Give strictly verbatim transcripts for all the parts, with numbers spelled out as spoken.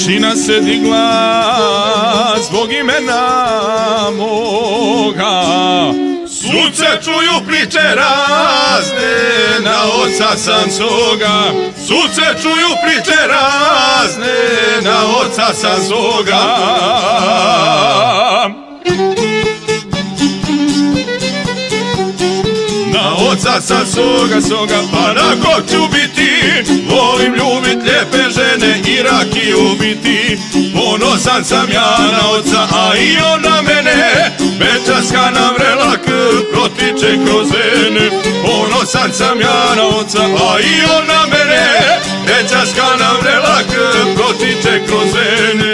Prašina se digla zbog imena moga, suce čuju priče razne, na oca sam svoga. Suce čuju priče razne, na oca sam svoga. Na oca sam svoga, svoga, pa na kog ću biti? Volim ljubit lijepe žene i rakiju biti. Ponosan sam ja na oca, a i on na mene. Bečarska nam relak protiče kroz vene. Ponosan sam ja na oca, a i on na mene. Bečarska nam relak protiče kroz vene.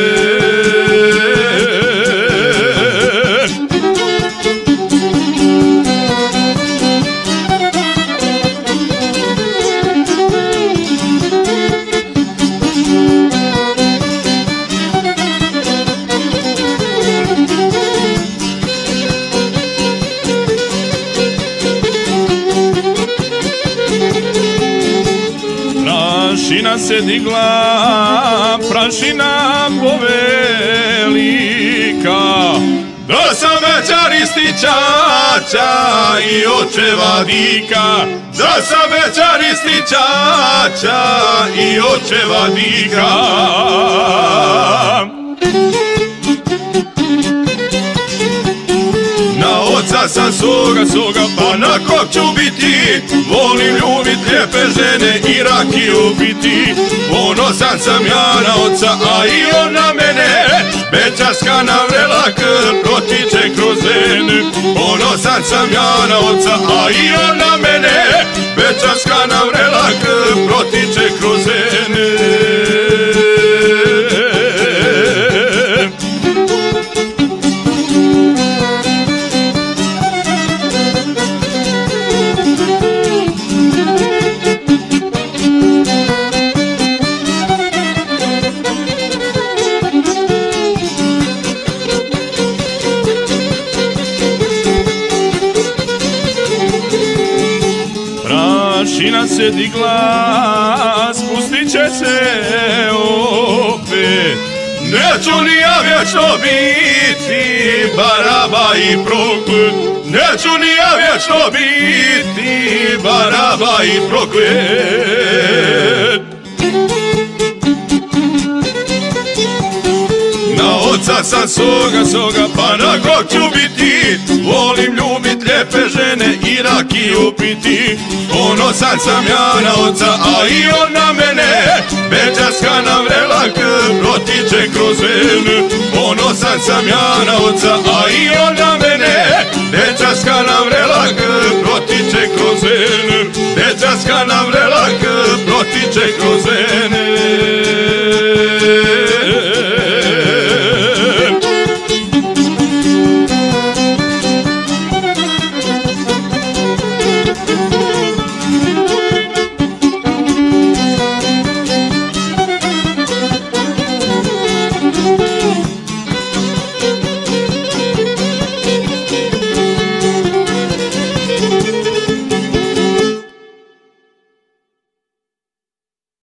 Prašina se digla, prašina povelika, da sam večar isti čača i očeva dika. Da sam večar isti čača i očeva dika. Na oca sam svoga, svoga, pa na kog ću biti? Volim ljubit lijepe žene i rakiju piti. Ponosan sam ja na oca, a i on na mene. Bečarska nam relak protiče kroz vene. Ponosan sam ja na oca, a i on na mene. Bečarska nam relak protiče kroz vene. Prašina se digla, spustit će se opet. Neću ni ja vječno biti Baraba i proklet. Neću ni ja vječno biti Baraba i proklet. Na oca sam svoga, svoga, pa na kog ću biti? Volim ljubit lijepe žene i rakiju piti. Ponosan sam ja na oca, a i on na mene. Bečarska nam relak protiče kroz vene. Ponosan sam ja na oca, a i on na mene. Bečarska nam relak protiče kroz vene. Bečarska nam relak protiče kroz vene.